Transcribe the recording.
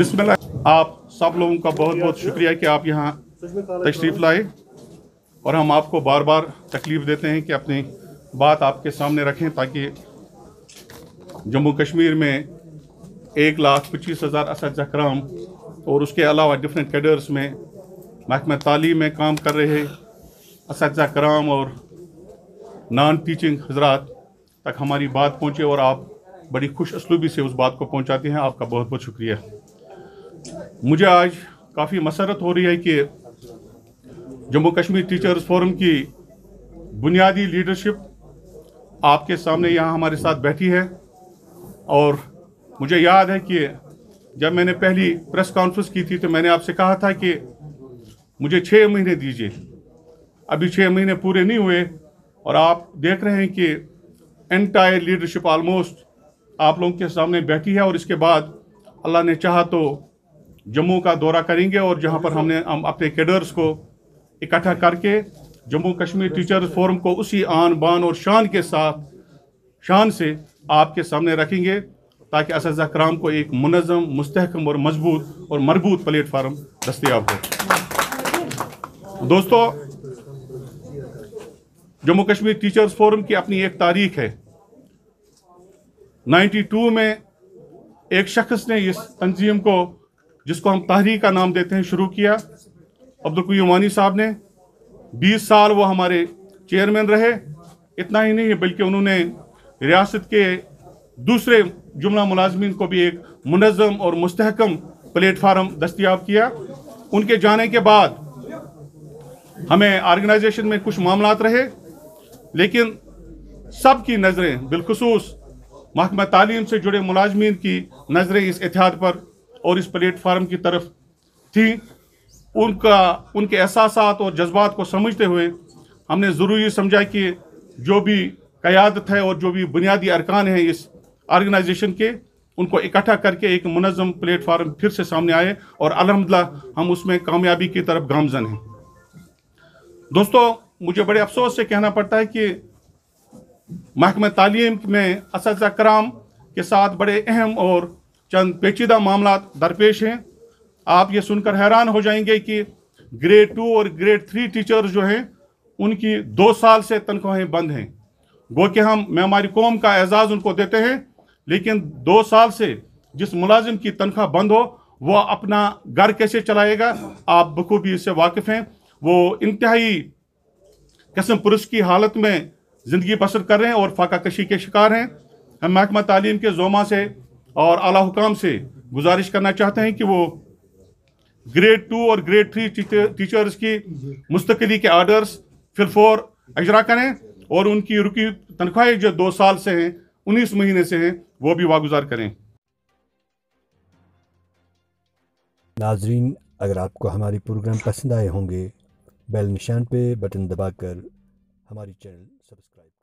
बिस्मिल्लाह। आप सब लोगों का बहुत बहुत शुक्रिया कि आप यहाँ तशरीफ़ लाए और हम आपको बार बार तकलीफ़ देते हैं कि अपनी बात आपके सामने रखें ताकि जम्मू कश्मीर में 1,25,000 असातिज़ा कराम और उसके अलावा डिफरेंट कैडर्स में महकमा तालीम में काम कर रहे असातिज़ा कराम और नॉन टीचिंग हजरात तक हमारी बात पहुँचे और आप बड़ी खुश असलूबी से उस बात को पहुँचाते हैं। आपका बहुत बहुत शुक्रिया। मुझे आज काफ़ी मसरत हो रही है कि जम्मू कश्मीर टीचर्स फोरम की बुनियादी लीडरशिप आपके सामने यहाँ हमारे साथ बैठी है और मुझे याद है कि जब मैंने पहली प्रेस कॉन्फ्रेंस की थी तो मैंने आपसे कहा था कि मुझे 6 महीने दीजिए। अभी 6 महीने पूरे नहीं हुए और आप देख रहे हैं कि एंटायर लीडरशिप ऑलमोस्ट आप लोगों के सामने बैठी है और इसके बाद अल्लाह ने चाहा तो जम्मू का दौरा करेंगे और जहां पर हम अपने कैडर्स को इकट्ठा करके जम्मू कश्मीर टीचर्स फोरम को उसी आन बान और शान से आपके सामने रखेंगे ताकि असातिज़ा कराम को एक मुनज़्ज़म, मुस्तहकम और मजबूत और मरबूत प्लेटफार्म दस्तयाब हो। दोस्तों, जम्मू कश्मीर टीचर्स फोरम की अपनी एक तारीख है। 92 में एक शख्स ने इस तंजीम को, जिसको हम तहरीक का नाम देते हैं, शुरू किया। अब्दुल क़य्यूम वानी साहब ने 20 साल वो हमारे चेयरमैन रहे। इतना ही नहीं बल्कि उन्होंने रियासत के दूसरे जुमला मुलाजमीन को भी एक मुनज़्ज़म और मुस्तहकम प्लेटफार्म दस्तयाब किया। उनके जाने के बाद हमें ऑर्गेनाइजेशन में कुछ मामलात रहे, लेकिन सबकी नज़रें, बिलखुसूस महकमा तालीम से जुड़े मुलाजमीन की नज़रें इस इत्तेहाद पर और इस प्लेटफार्म की तरफ थी। उनके एहसासात और जज्बात को समझते हुए हमने ज़रूरी समझा कि जो भी क़यादत है और जो भी बुनियादी अरकान हैं इस ऑर्गेनाइजेशन के, उनको इकट्ठा करके एक मुनज़्ज़म प्लेटफार्म फिर से सामने आए और अल्हम्दुलिल्लाह हम उसमें कामयाबी की तरफ गामज़न हैं। दोस्तों, मुझे बड़े अफसोस से कहना पड़ता है कि महकमा तालीम में असातिज़ा कराम के साथ बड़े अहम और चंद पेचीदा मामला दरपेश हैं। आप ये सुनकर हैरान हो जाएंगे कि ग्रेड 2 और ग्रेड 3 टीचर्स जो हैं उनकी 2 साल से तनख्वाहें बंद हैं। गो कि हम हमारी कौम का एजाज़ उनको देते हैं, लेकिन 2 साल से जिस मुलाजिम की तनख्वाह बंद हो वो अपना घर कैसे चलाएगा, आप बखूबी इससे वाकिफ़ हैं। वो इंतहाई किस्म पुरुष की हालत में ज़िंदगी बसर कर रहे हैं और फाका कशी के शिकार हैं। हम महकमा तालीम के ज़ोमा से और आला हुकाम से गुजारिश करना चाहते हैं कि वो ग्रेड 2 और ग्रेड 3 टीचर्स की मुस्तकिली के आर्डर्स फिलफौर इजरा करें और उनकी रुकी तनख्वाहें जो 2 साल से हैं, 19 महीने से हैं, वो भी वागुजार करें। नाजरीन, अगर आपको हमारे प्रोग्राम पसंद आए होंगे, बेल निशान पे बटन दबाकर हमारी चैनल सब्सक्राइब